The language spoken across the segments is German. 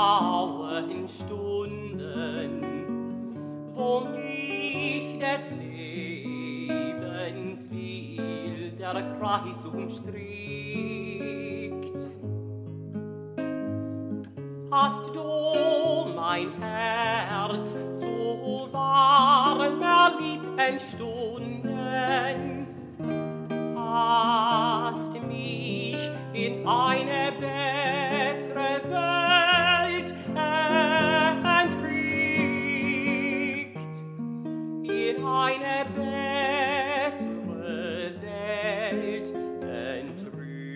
grauen Stunden, wo mich des Lebens will der Kreis umstrickt. Hast du mein Herz so warm erliebten Stunden, hast mich in eine bessere Welt entrückt, in eine bessere Welt entrückt.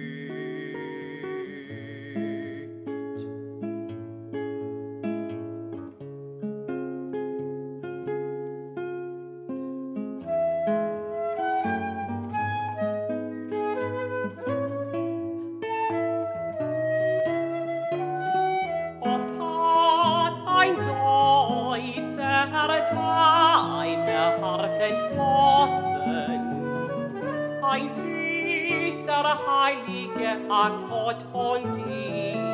Deine Harfe entflossen, ein süßer, heiliger Akkord von dir.